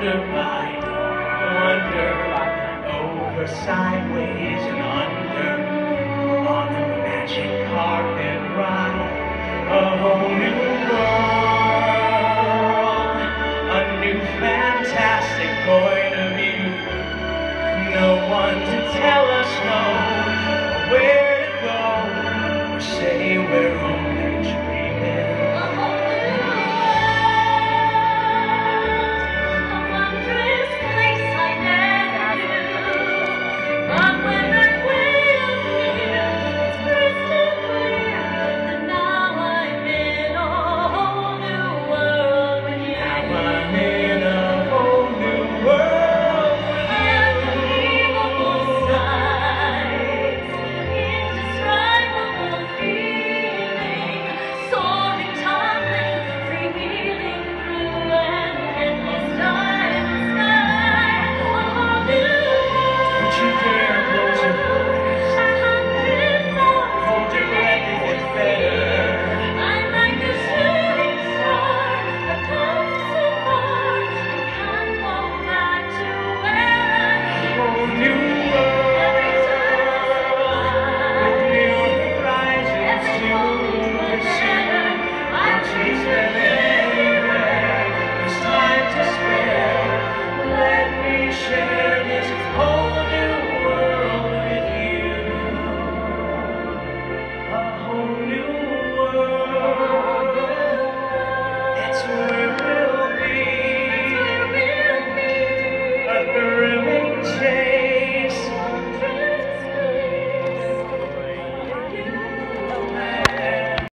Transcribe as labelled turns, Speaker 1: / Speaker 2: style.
Speaker 1: wonder by wonder, over, sideways, and under, on the magic carpet ride, a whole new world, a new fantastic voice.